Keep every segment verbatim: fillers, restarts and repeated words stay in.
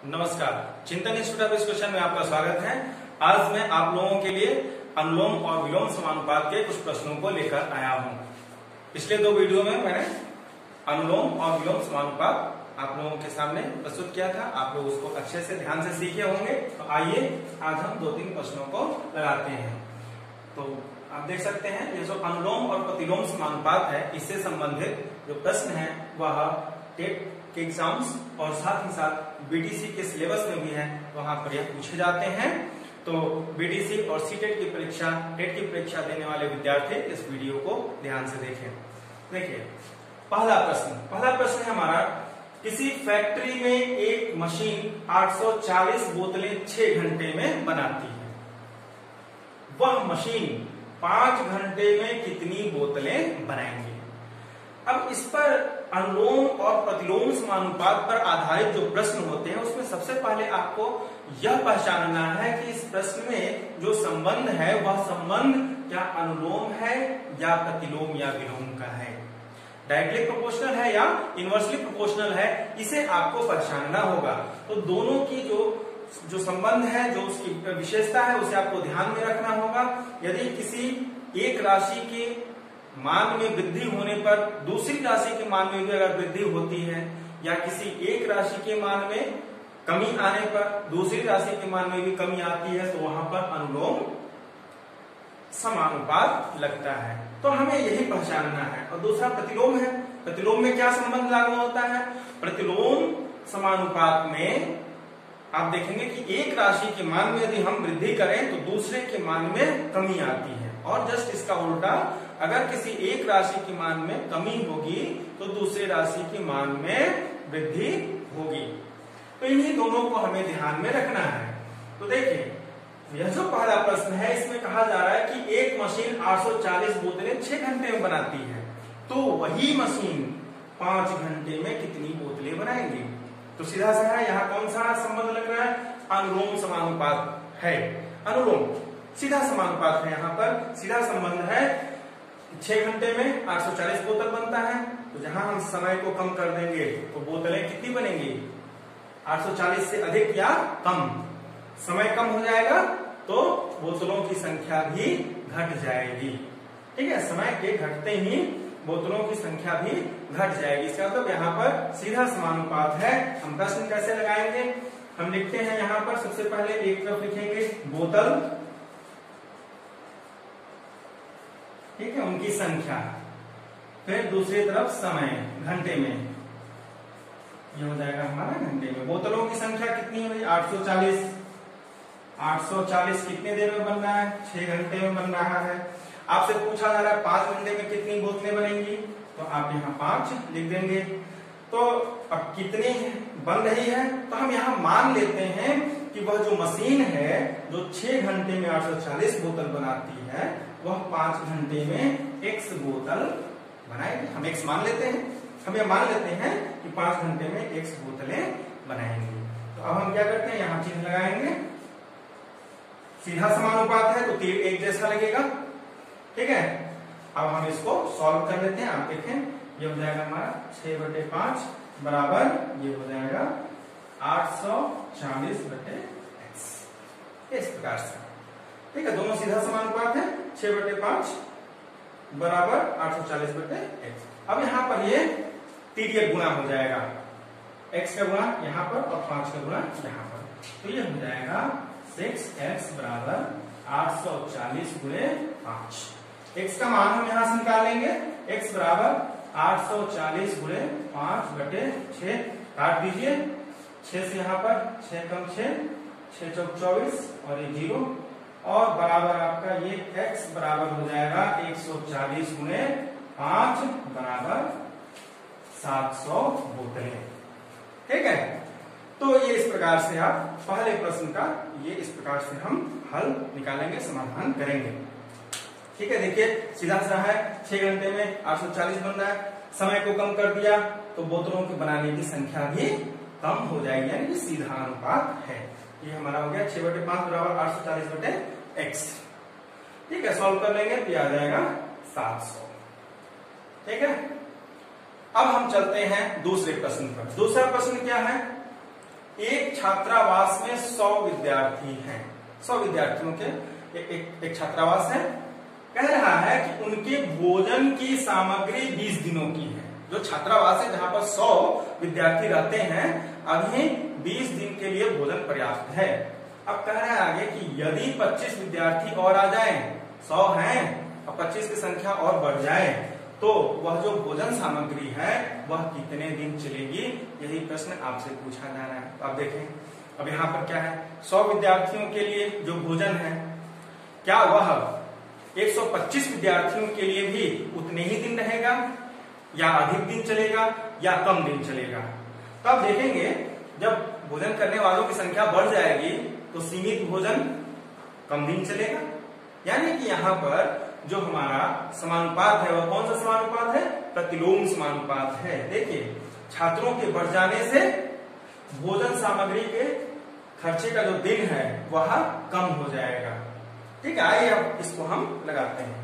नमस्कार, चिंतन institute of question में आपका स्वागत है। आज मैं आप लोगों के लिए अनुलोम और विलोम समानुपात के कुछ प्रश्नों को लेकर आया हूं। पिछले दो वीडियो में मैंने अनुलोम और विलोम समानुपात आप लोगों के सामने प्रस्तुत किया था। आप लोग उसको अच्छे से ध्यान से सीखे होंगे। तो आइए आज हम दो तीन प्रश्नों को लगाते हैं। तो आप देख सकते हैं ये जो अनुलोम और प्रतिलोम समानुपात है, इससे संबंधित जो प्रश्न है वह टेट के एग्जाम्स और साथ ही साथ बीटीसी के सिलेबस में भी है, वहां पर यह पूछे जाते हैं। तो बीटीसी और सीटेट की परीक्षा, टेट की परीक्षा देने वाले विद्यार्थी इस वीडियो को ध्यान से देखें। देखिए पहला प्रश्न पहला प्रश्न है हमारा, किसी फैक्ट्री में एक मशीन आठ सौ चालीस बोतलें छह घंटे में बनाती है। वह मशीन पांच घंटे में कितनी बोतलें बनाएंगे। अब इस पर अनुलोम और प्रतिलोम समानुपात पर आधारित जो प्रश्न होते हैं, उसमें सबसे पहले आपको यह पहचानना है कि इस प्रश्न में जो संबंध है वह संबंध क्या अनुलोम है या प्रतिलोम या विलोम का है, डायरेक्टली प्रोपोर्शनल है या इनवर्सली प्रोपोर्शनल है, इसे आपको पहचानना होगा। तो दोनों की जो जो संबंध है, जो उसकी विशेषता है, उसे आपको ध्यान में रखना होगा। यदि किसी एक राशि के मान में वृद्धि होने पर दूसरी राशि के मान में भी अगर वृद्धि होती है, या किसी एक राशि के मान में कमी आने पर दूसरी राशि के मान में भी कमी आती है, तो वहां पर अनुलोम समानुपात लगता है। तो हमें यही पहचानना है। और दूसरा प्रतिलोम है। प्रतिलोम में क्या संबंध लागू होता है। प्रतिलोम समानुपात में आप देखेंगे कि एक राशि के मान में यदि हम वृद्धि करें तो दूसरे के मान में कमी आती है, और जस्ट इसका उल्टा, अगर किसी एक राशि के मान में कमी होगी तो दूसरे राशि के मान में वृद्धि होगी। तो इन्हीं दोनों को हमें ध्यान में रखना है। तो देखिए यह जो पहला प्रश्न है, इसमें कहा जा रहा है कि एक मशीन आठ सौ चालीस बोतलें छह घंटे में बनाती है, तो वही मशीन पांच घंटे में कितनी बोतलें बनाएंगी। तो सीधा सा है, यहाँ कौन सा संबंध लग रहा है, अनुलोम समानुपात है। अनुलोम सीधा समानुपात है, यहाँ पर सीधा संबंध है। छह घंटे में आठ सौ चालीस बोतल बनता है, तो जहां हम समय को कम कर देंगे तो बोतलें कितनी बनेंगी, आठ सौ चालीस से अधिक या कम। समय कम हो जाएगा तो बोतलों की संख्या भी घट जाएगी। ठीक है, समय के घटते ही बोतलों की संख्या भी घट जाएगी। इसका मतलब यहाँ पर सीधा समानुपात है। हम प्रश्न कैसे लगाएंगे, हम लिखते हैं यहाँ पर सबसे पहले एक तरफ लिखेंगे बोतल, ठीक है, उनकी संख्या, फिर दूसरी तरफ समय घंटे में, ये हो जाएगा हमारा घंटे में। बोतलों की संख्या कितनी है, आठ सौ चालीस। आठ सौ चालीस कितने देर में बन रहा है, छह घंटे में बन रहा है। आपसे पूछा जा रहा है पांच घंटे में कितनी बोतलें बनेंगी, तो आप यहाँ पांच लिख देंगे। तो अब कितनी बन रही है, तो हम यहाँ मान लेते हैं कि वह जो मशीन है जो छह घंटे में आठ सौ चालीस बोतल बनाती है, वह पांच घंटे में एक्स बोतल बनाएगी। हम एक्स मान लेते हैं, हम यह मान लेते हैं कि पांच घंटे में एक्स बोतलें बनाएंगी। तो अब हम क्या करते हैं, यहाँ चिन्ह लगाएंगे। सीधा समानुपात है तो तीर एक जैसा लगेगा। ठीक है, अब हम इसको सॉल्व कर लेते हैं। आप देखें, ये हो जाएगा हमारा छह बटे पांच बराबर, ये हो जाएगा आठ सौ चालीस बटे एक्स, इस प्रकार से। ठीक है, दोनों सीधा समानुपात है। छह बटे पांच बराबर आठ सौ चालीस बटे एक्स। अब यहाँ पर ये तीर्यक गुणा हो जाएगा, एक्स का गुणा यहाँ पर और पांच का गुणा यहाँ पर। तो ये हो जाएगा सिक्स एक्स बराबर आठ सौ चालीस गुणे पांच। एक्स का मान हम यहाँ से निकालेंगे, एक्स बराबर आठ सौ चालीस गुणे पांच बटे छह। काट दीजिए, छह से यहाँ पर छह कम छह, छह चौक चौबीस और ये जीरो, और बराबर आपका ये x बराबर हो जाएगा एक सौ चालीस गुणे पांच बराबर सात सौ बोतलें। ठीक है, तो ये इस प्रकार से आप पहले प्रश्न का ये इस प्रकार से हम हल निकालेंगे, समाधान करेंगे। ठीक है, देखिए सीधा सा है, छह घंटे में आठ सौ चालीस बन रहा है, समय को कम कर दिया तो बोतलों के बनाने की संख्या भी कम हो जाएगी, यानी कि सीधा अनुपात है। ये हमारा हो गया छह बटे पांच बराबर आठ सौ चालीस बटे एक्स। ठीक है, सॉल्व कर लेंगे तो आ जाएगा सात सौ। ठीक है, अब हम चलते हैं दूसरे प्रश्न पर। दूसरा प्रश्न क्या है, एक छात्रावास में सौ विद्यार्थी हैं, सौ विद्यार्थियों के एक, एक, एक छात्रावास है। कह रहा है कि उनके भोजन की सामग्री बीस दिनों की है। जो छात्रावास है जहां पर सौ विद्यार्थी रहते हैं, अभी बीस दिन के लिए भोजन पर्याप्त है। अब कह रहा है आगे कि यदि पच्चीस विद्यार्थी और आ जाएं, सौ हैं और पच्चीस की संख्या और बढ़ जाए, तो वह जो भोजन सामग्री है वह कितने दिन चलेगी, यही प्रश्न आपसे पूछा जा रहा है। तो आप देखें, अब यहाँ पर क्या है, सौ विद्यार्थियों के लिए जो भोजन है, क्या वह एक सौ पच्चीस विद्यार्थियों के लिए भी उतने ही दिन रहेगा, या अधिक दिन चलेगा, या कम दिन चलेगा। तो आप देखेंगे जब भोजन करने वालों की संख्या बढ़ जाएगी तो सीमित भोजन कम दिन चलेगा। यानी कि यहाँ पर जो हमारा समानुपात है वह कौन सा समानुपात है, प्रतिलोम समानुपात है। देखिए, छात्रों के बढ़ जाने से भोजन सामग्री के खर्चे का जो दिन है वह कम हो जाएगा। ठीक है, आइए अब इसको हम लगाते हैं।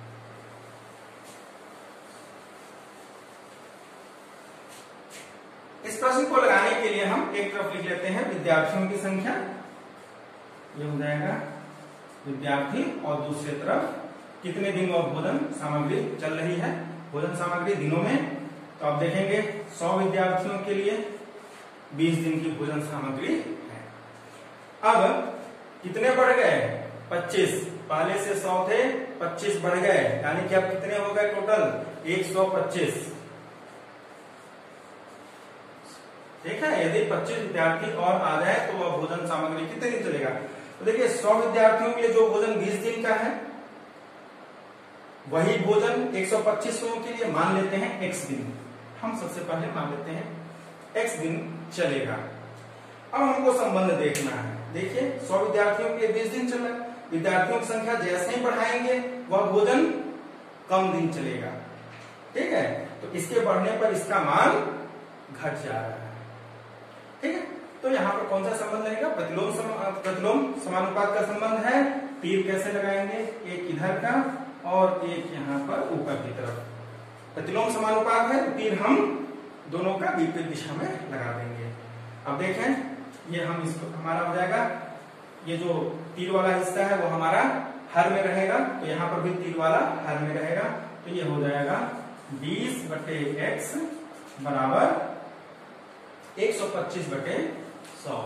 इस प्रश्न को लगाने के लिए हम एक तरफ लिख लेते हैं विद्यार्थियों की संख्या, ये हो जाएगा विद्यार्थी, और दूसरी तरफ कितने दिन और भोजन सामग्री चल रही है, भोजन सामग्री दिनों में। तो आप देखेंगे सौ विद्यार्थियों के लिए बीस दिन की भोजन सामग्री है। अब कितने बढ़ गए, पच्चीस, पहले से सौ थे, पच्चीस बढ़ गए, यानी कि अब कितने हो गए टोटल, एक सौ पच्चीस। ठीक है, यदि पच्चीस विद्यार्थी और आ जाए तो वह भोजन सामग्री कितने दिन चलेगा। तो देखिए, सौ विद्यार्थियों के लिए जो भोजन बीस दिन का है, वही भोजन एक सौ पच्चीस लोगों के लिए मान लेते हैं एक्स दिन। हम सबसे पहले मान लेते हैं एक्स दिन चलेगा। अब हमको संबंध देखना है। देखिए, सौ विद्यार्थियों के लिए बीस दिन चल रहा है, विद्यार्थियों की संख्या जैसे ही बढ़ाएंगे वह भोजन कम दिन चलेगा। ठीक है, तो इसके बढ़ने पर इसका मान घट जा रहा है। ठीक है, तो यहाँ पर कौन सा संबंध रहेगा, प्रतिलोम सम, प्रतिलोम समानुपात का संबंध है। तीर कैसे लगाएंगे, एक इधर का और एक यहाँ पर ऊपर की तरफ। प्रतिलोम समानुपात है, तीर हम दोनों का विपरीत दिशा में लगा देंगे। अब देखें, ये हम इसको हमारा हो जाएगा, ये जो तीर वाला हिस्सा है वो हमारा हर में रहेगा, तो यहाँ पर भी तीर वाला हर में रहेगा। तो ये हो जाएगा बीस बटे एक्स बराबर एक सौ पच्चीस बटे सौ।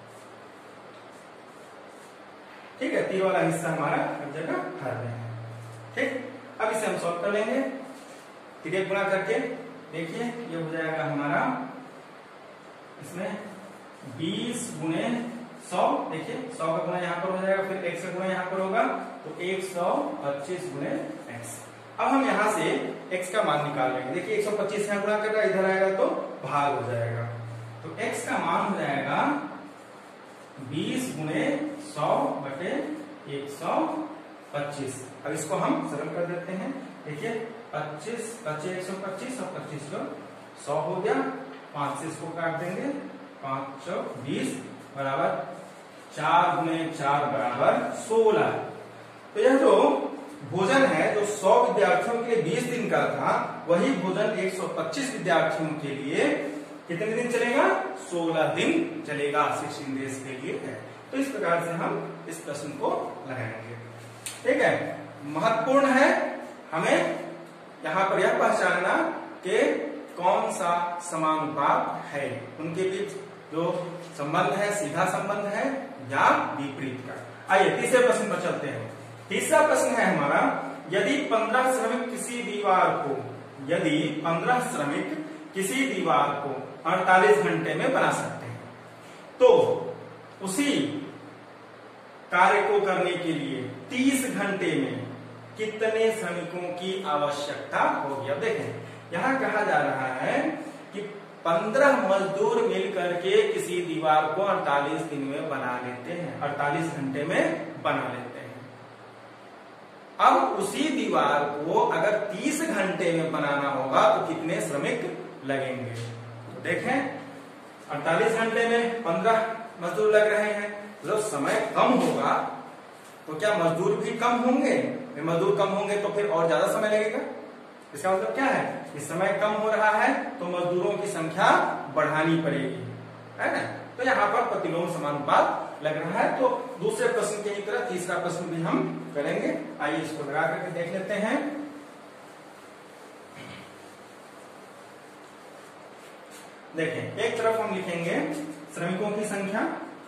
ठीक है, तीर वाला हिस्सा हमारा हर जगह हर में है। ठीक, अब इसे हम सॉल्व कर लेंगे, तिर्यक गुणा करके। देखिए, ये हो जाएगा हमारा इसमें बीस गुणे सौ। देखिए, सौ का गुणा यहाँ पर हो जाएगा, फिर एक्स का गुणा यहाँ पर होगा, तो एक सौ पच्चीस गुणे एक्स। अब हम यहाँ से एक्स का मान निकाल लेंगे। देखिए, एक सौ पच्चीस यहाँ गुणा कर रहा है, इधर आएगा तो भाग हो जाएगा, तो x का मान हो जाएगा बीस गुणे सौ बटे एक सौ पच्चीस। अब इसको हम सरल कर देते हैं। देखिए, पच्चीस पच्चीस एक सौ पच्चीस और पच्चीस सौ सौ हो गया, पांच से इसको काट देंगे, पांच सौ बीस बराबर चार गुणे चार बराबर सोलह। तो यह जो भोजन है जो सौ विद्यार्थियों के लिए बीस दिन का था, वही भोजन एक सौ पच्चीस विद्यार्थियों के लिए कितने दिन चलेगा, सोलह दिन चलेगा, सोलह डेज के लिए है। तो इस प्रकार से हम इस प्रश्न को लगाएंगे। ठीक है, महत्वपूर्ण है हमें यहाँ पर यह पहचानना कि कौन सा समानुपात है, उनके बीच जो संबंध है सीधा संबंध है या विपरीत का। आइए तीसरे प्रश्न पर चलते हैं। तीसरा प्रश्न है हमारा, यदि पंद्रह श्रमिक किसी दीवार को यदि पंद्रह श्रमिक किसी दीवार को अड़तालीस घंटे में बना सकते हैं, तो उसी कार्य को करने के लिए तीस घंटे में कितने श्रमिकों की आवश्यकता होगी। अब देखें, यहाँ कहा जा रहा है कि पंद्रह मजदूर मिलकर के किसी दीवार को अड़तालीस दिन में बना लेते हैं, अड़तालीस घंटे में बना लेते हैं। अब उसी दीवार को अगर तीस घंटे में बनाना होगा तो कितने श्रमिक लगेंगे। तो देखें, अड़तालीस घंटे में पंद्रह मजदूर लग रहे हैं, जब समय कम होगा तो क्या मजदूर भी कम होंगे, मजदूर कम होंगे तो फिर और ज्यादा समय लगेगा। इसका मतलब क्या है, कि समय कम हो रहा है तो मजदूरों की संख्या बढ़ानी पड़ेगी, है ना। तो यहाँ पर प्रतिलोम समानुपात लग रहा है। तो दूसरे प्रश्न की ही तरह तीसरा प्रश्न भी हम करेंगे। आइए इसको लगा करके देख लेते हैं। देखें, एक तरफ हम लिखेंगे श्रमिकों की संख्या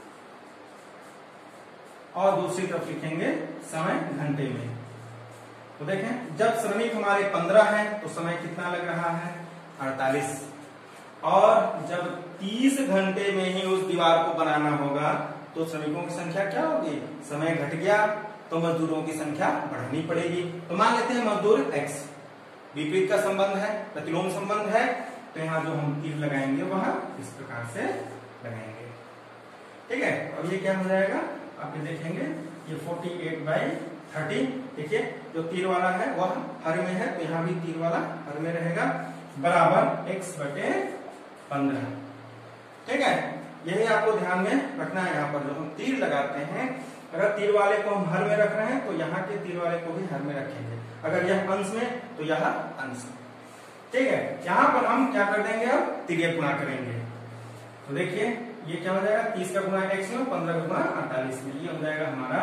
और दूसरी तरफ लिखेंगे समय घंटे में। तो देखें, जब श्रमिक हमारे पंद्रह है तो समय कितना लग रहा है, अड़तालीस। और जब तीस घंटे में ही उस दीवार को बनाना होगा तो श्रमिकों की संख्या क्या होगी, समय घट गया तो मजदूरों की संख्या बढ़ानी पड़ेगी। तो मान लेते हैं मजदूर एक्स, विपरीत का संबंध है, प्रतिलोम संबंध है, तो यहाँ जो हम तीर लगाएंगे वह इस प्रकार से लगाएंगे। ठीक है, अब ये क्या हो जाएगा, आप ये देखेंगे ये अड़तालीस बाई तीस। देखिए जो तीर वाला है वह हर में है, तो यहाँ भी तीर वाला हर में रहेगा, बराबर x बटे पंद्रह। ठीक है, यही आपको ध्यान में रखना है। यहाँ पर जो हम तीर लगाते हैं, अगर तीर वाले को हम हर में रख रहे हैं तो यहाँ के तीर वाले को भी हर में रखेंगे, अगर यह अंश में तो यह अंश में। ठीक है, यहाँ पर हम क्या कर देंगे, अब तिर्यक गुणा करेंगे। तो देखिए ये क्या हो जाएगा, तीस का गुणा एक्स में, पंद्रह का गुणा अड़तालीस में, ये हो जाएगा हमारा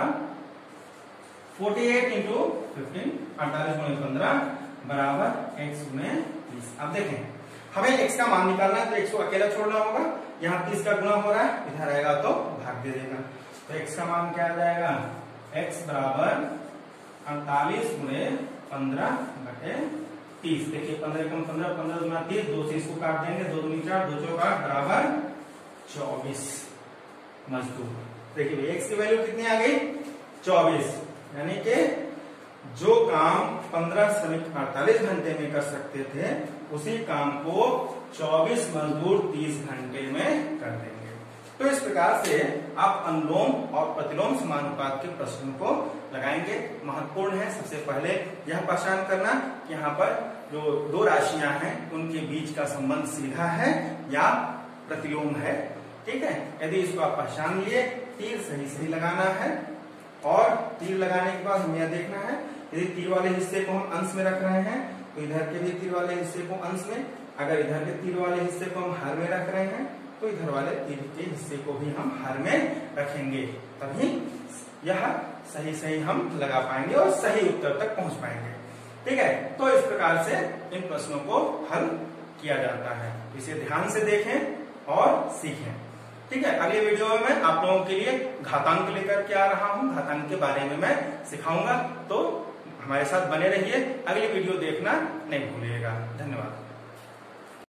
अड़तालीस इंटू फिफ्टीन, अड़तालीस गुणे पंद्रह बराबर एक्स गुणे तीस। अब देखें हमें एक्स का मान निकालना है, तो एक्स को अकेला छोड़ना होगा। यहाँ तीस का गुणा हो रहा है, इधर आएगा तो भाग दे देगा। तो एक्स का मान क्या आ जाएगा, एक्स बराबर अड़तालीस गुणे पंद्रह बटे तीस। देखिए पंद्रह कम पंद्रह, पंद्रह गुना तीस, दो से इसको काट देंगे, दो दूनी चार, दो चौका बराबर चौबीस मजदूर। देखिए एक्स की वैल्यू कितनी आ गई, चौबीस। यानी कि जो काम पंद्रह श्रमिक अड़तालीस घंटे में कर सकते थे, उसी काम को चौबीस मजदूर तीस घंटे में कर देंगे। तो इस प्रकार से आप अनुलोम और प्रतिलोम समानुपात के प्रश्न को लगाएंगे। महत्वपूर्ण है सबसे पहले यह पहचान करना कि यहाँ पर जो दो राशियां हैं उनके बीच का संबंध सीधा है या प्रतिलोम है। ठीक है, यदि इसको आप पहचान लिए, तीर सही सही लगाना है, और तीर लगाने के बाद हमें यह देखना है, यदि तीर वाले हिस्से को हम अंश में रख रहे हैं तो इधर के भी तीर वाले हिस्से को अंश में, अगर इधर के तीर वाले हिस्से को हम हर में रख रहे हैं तो इधर वाले तीर के हिस्से को भी हम हर में रखेंगे, तभी यह सही सही हम लगा पाएंगे और सही उत्तर तक पहुंच पाएंगे। ठीक है, तो इस प्रकार से इन प्रश्नों को हल किया जाता है। इसे ध्यान से देखें और सीखें। ठीक है, अगले वीडियो में मैं आप लोगों के लिए घातांक लेकर के आ रहा हूं, घातांक के बारे में मैं सिखाऊंगा, तो हमारे साथ बने रहिए। अगली वीडियो देखना नहीं भूलिएगा। धन्यवाद।